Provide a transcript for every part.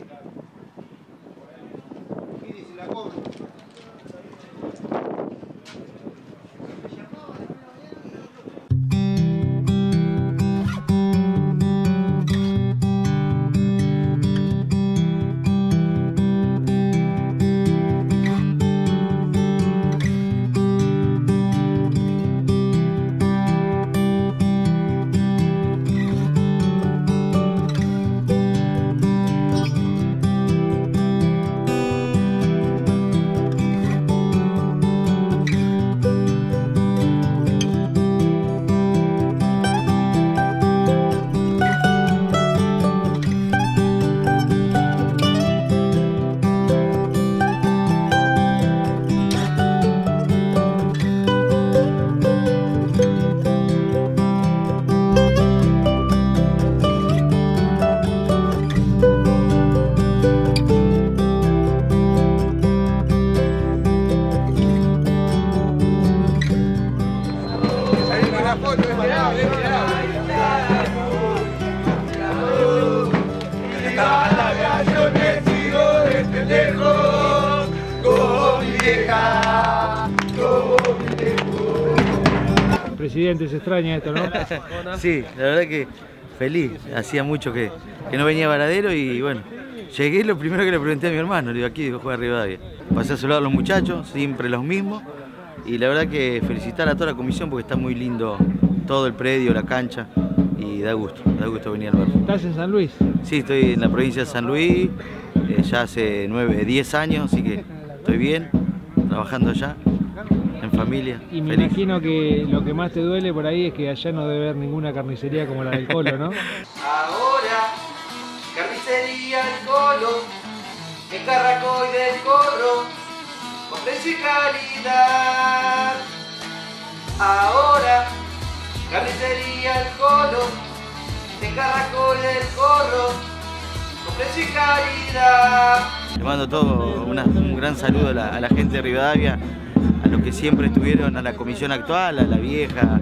Mire, se la cobro. Presidente, se extraña esto, ¿no? Sí, la verdad que feliz. Hacía mucho que no venía a Varadero y bueno, llegué, lo primero que le pregunté a mi hermano, le digo, aquí juega Rivadavia. Pasé a saludar a los muchachos, siempre los mismos, y la verdad que felicitar a toda la comisión porque está muy lindo todo el predio, la cancha, y da gusto venir al barrio. ¿Estás en San Luis? Sí, estoy en la provincia de San Luis, ya hace 10 años, así que estoy bien, trabajando allá. En familia. Y me imagino que lo que más te duele por ahí es que allá no debe haber ninguna carnicería como la del Colo, ¿no? Ahora, carnicería El Colo, en Carracoy del Corro, con precio y calidad. Ahora, carnicería El Colo, en Carracoy del Corro, con precio y calidad. Le mando todo un gran saludo a la gente de Rivadavia, a los que siempre estuvieron, a la comisión actual, a la vieja.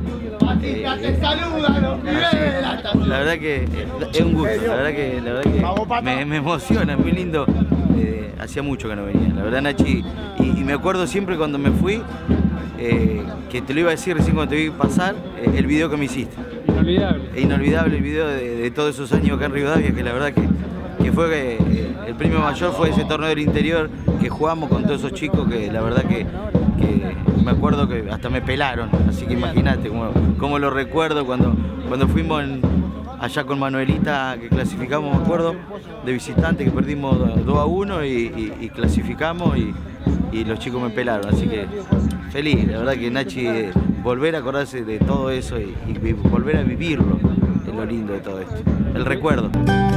La verdad que es un gusto, la verdad que me emociona, es muy lindo. Hacía mucho que no venía, la verdad, Nachi, y me acuerdo siempre cuando me fui, que te lo iba a decir recién cuando te vi pasar, el video que me hiciste. Inolvidable. Inolvidable el video de todos esos años acá en Rivadavia, que la verdad que fue el premio mayor fue ese torneo del interior que jugamos con todos esos chicos, que la verdad que me acuerdo que hasta me pelaron, así que imagínate cómo lo recuerdo cuando fuimos allá con Manuelita, que clasificamos, me acuerdo, de visitante, que perdimos 2-1 y clasificamos y los chicos me pelaron, así que feliz, la verdad que Nachi, volver a acordarse de todo eso y volver a vivirlo es lo lindo de todo esto, el recuerdo.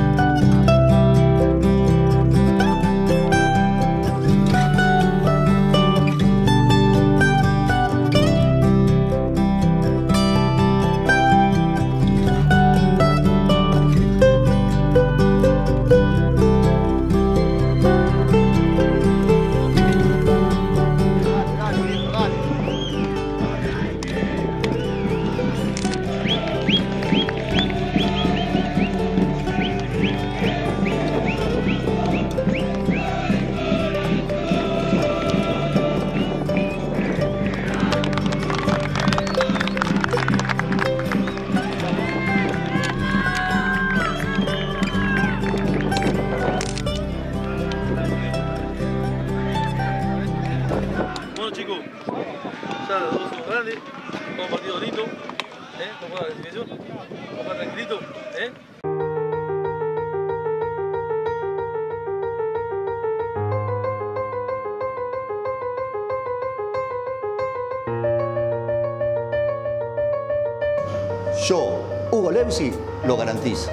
todo un partido bonito, como la definición, como tranquilito, Yo, Hugo Levsi, lo garantizo.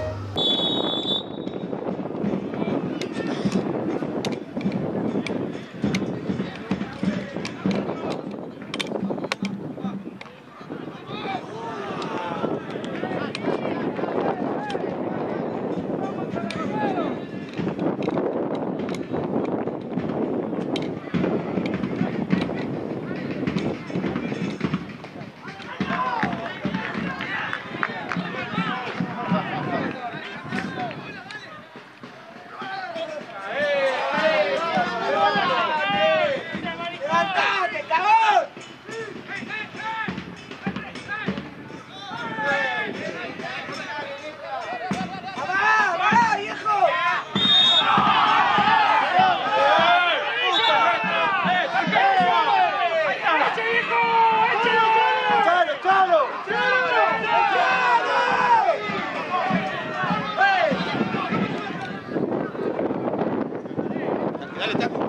Dale, taco.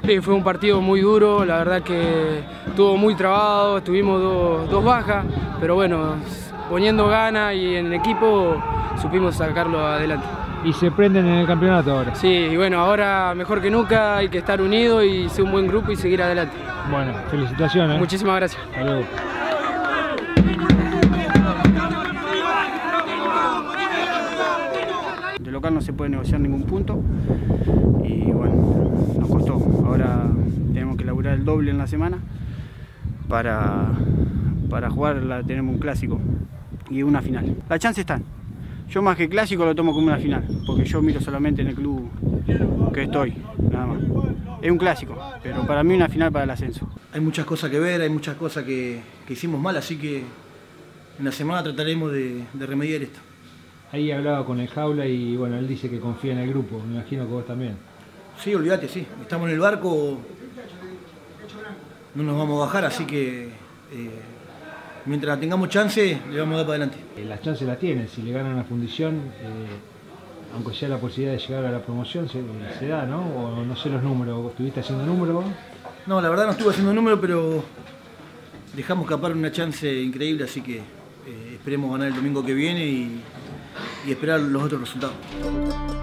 Sí, fue un partido muy duro, la verdad que estuvo muy trabado, tuvimos dos bajas, pero bueno, poniendo ganas y en el equipo supimos sacarlo adelante. Y se prenden en el campeonato ahora. Sí, y bueno, ahora mejor que nunca hay que estar unidos y ser un buen grupo y seguir adelante. Bueno, felicitaciones. Muchísimas gracias. Hasta luego. De local no se puede negociar ningún punto y bueno, nos costó. Ahora tenemos que laburar el doble en la semana para jugar, tenemos un clásico y una final. Las chances están. Yo más que clásico lo tomo como una final, porque yo miro solamente en el club que estoy, nada más. Es un clásico, pero para mí una final para el ascenso. Hay muchas cosas que ver, hay muchas cosas que hicimos mal, así que en la semana trataremos de remediar esto. Ahí hablaba con el Jaula y bueno, él dice que confía en el grupo, me imagino que vos también. Sí, olvídate, sí. Estamos en el barco, no nos vamos a bajar, así que mientras tengamos chance, le vamos a dar para adelante. Las chances las tienen, si le ganan a Fundición, aunque sea la posibilidad de llegar a la promoción, se da, ¿no? O no sé los números, ¿estuviste haciendo números? No, la verdad no estuve haciendo números, pero dejamos escapar una chance increíble, así que esperemos ganar el domingo que viene y esperar los otros resultados.